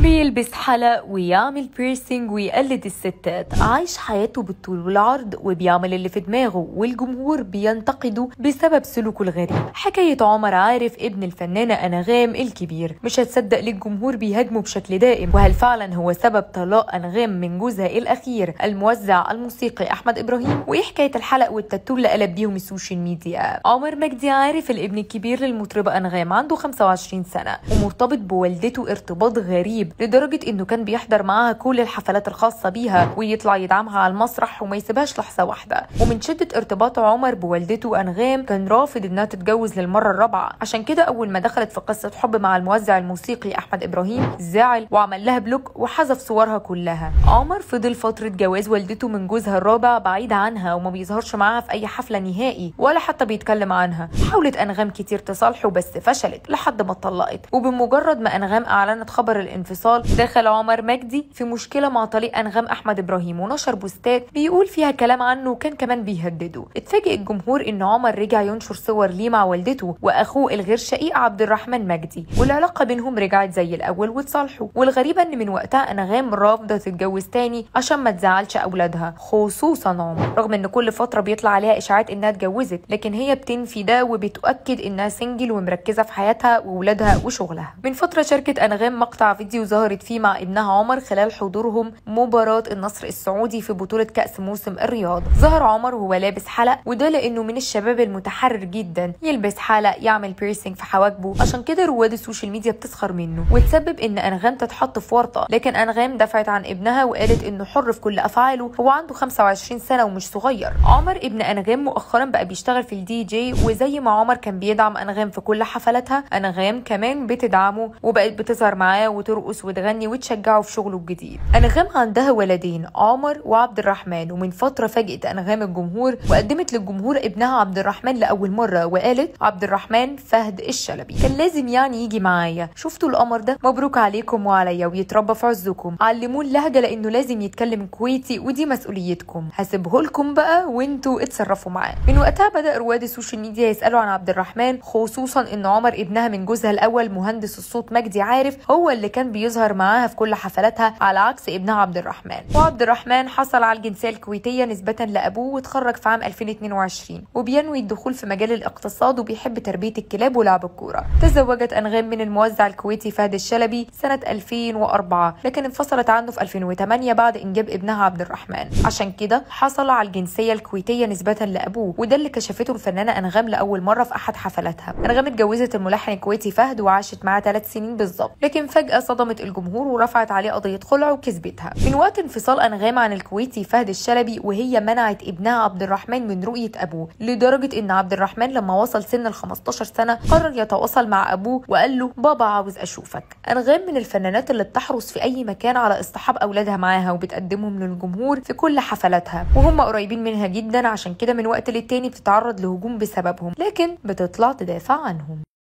بيلبس حلق ويعمل بيرسينج ويقلد الستات، عايش حياته بالطول والعرض وبيعمل اللي في دماغه والجمهور بينتقده بسبب سلوكه الغريب. حكاية عمر عارف ابن الفنانة أنغام الكبير. مش هتصدق ليه الجمهور بيهاجمه بشكل دائم، وهل فعلا هو سبب طلاق أنغام من جوزها الأخير الموزع الموسيقي أحمد إبراهيم؟ وإيه حكاية الحلق والتاتو اللي قلب بيهم السوشيال ميديا؟ عمر مجدي عارف الابن الكبير للمطربة أنغام عنده 25 سنة ومرتبط بوالدته ارتباط غريب لدرجة انه كان بيحضر معاها كل الحفلات الخاصة بيها ويطلع يدعمها على المسرح وما يسيبهاش لحظة واحدة. ومن شدة ارتباط عمر بوالدته أنغام كان رافض انها تتجوز للمرة الرابعة. عشان كده اول ما دخلت في قصة حب مع الموزع الموسيقي احمد ابراهيم زعل وعمل لها بلوك وحذف صورها كلها. عمر فضل فترة جواز والدته من جوزها الرابع بعيد عنها وما بيظهرش معاها في اي حفلة نهائي ولا حتى بيتكلم عنها. حاولت أنغام كتير تصالحه بس فشلت لحد ما اتطلقت. وبمجرد ما أنغام اعلنت خبر الانفصال دخل عمر مجدي في مشكله مع طليق أنغام احمد ابراهيم ونشر بوستات بيقول فيها كلام عنه وكان كمان بيهدده. اتفاجئ الجمهور ان عمر رجع ينشر صور ليه مع والدته واخوه الغير شقيق عبد الرحمن مجدي، والعلاقه بينهم رجعت زي الاول وتصالحوا. والغريبه ان من وقتها أنغام رافضه تتجوز تاني عشان ما تزعلش اولادها خصوصا عمر، رغم ان كل فتره بيطلع عليها اشاعات انها اتجوزت، لكن هي بتنفي ده وبتؤكد انها سنجل ومركزه في حياتها واولادها وشغلها. من فتره شاركت أنغام مقطع فيديو ظهرت فيه مع ابنها عمر خلال حضورهم مباراة النصر السعودي في بطولة كأس موسم الرياض. ظهر عمر وهو لابس حلق، وده لأنه من الشباب المتحرر جدا، يلبس حلق يعمل بيرسينج في حواجبه، عشان كده رواد السوشيال ميديا بتسخر منه وتسبب ان أنغام تتحط في ورطة. لكن أنغام دفعت عن ابنها وقالت انه حر في كل افعاله، هو عنده 25 سنة ومش صغير. عمر ابن أنغام مؤخرا بقى بيشتغل في الدي جي، وزي ما عمر كان بيدعم أنغام في كل حفلاتها، أنغام كمان بتدعمه وبقت بتظهر معاه وترقص وتغني وتشجعه في شغله الجديد. أنغام عندها ولدين عمر وعبد الرحمن، ومن فترة فاجئت أنغام الجمهور وقدمت للجمهور ابنها عبد الرحمن لأول مرة وقالت عبد الرحمن فهد الشلبي كان لازم يعني يجي معايا. شفتوا القمر ده؟ مبروك عليكم وعليا ويتربى في عزكم. علموه اللهجة لأنه لازم يتكلم كويتي ودي مسؤوليتكم، هسيبه لكم بقى وانتوا اتصرفوا معاه. من وقتها بدأ رواد السوشيال ميديا يسألوا عن عبد الرحمن، خصوصا ان عمر ابنها من جوزها الأول مهندس الصوت مجدي عارف هو اللي كان بيظهر معاها في كل حفلاتها على عكس ابنها عبد الرحمن. وعبد الرحمن حصل على الجنسية الكويتية نسبة لأبوه وتخرج في عام 2022 وبينوي الدخول في مجال الاقتصاد وبيحب تربية الكلاب ولعب الكورة. تزوجت أنغام من الموزع الكويتي فهد الشلبي سنة 2004، لكن انفصلت عنه في 2008 بعد إنجاب ابنها عبد الرحمن، عشان كده حصل على الجنسية الكويتية نسبة لأبوه، وده اللي كشفته الفنانة أنغام لأول مرة في أحد حفلاتها. أنغام اتجوزت الملحن الكويتي فهد وعاشت معاه 3 سنين بالظبط، لكن فجأة صدمت الجمهور ورفعت عليه قضية خلع وكسبتها. من وقت انفصال أنغام عن الكويتي فهد الشلبي وهي منعت ابنها عبد الرحمن من رؤية أبوه، لدرجة إن عبد الرحمن لما وصل سن ال 15 سنة قرر يتواصل مع أبوه وقال له بابا عاوز أشوفك. أنغام من الفنانات اللي بتحرص في أي مكان على اصطحاب أولادها معاها وبتقدمهم للجمهور في كل حفلاتها، وهم قريبين منها جدا، عشان كده من وقت للتاني بتتعرض لهجوم بسببهم، لكن بتطلع تدافع عنهم.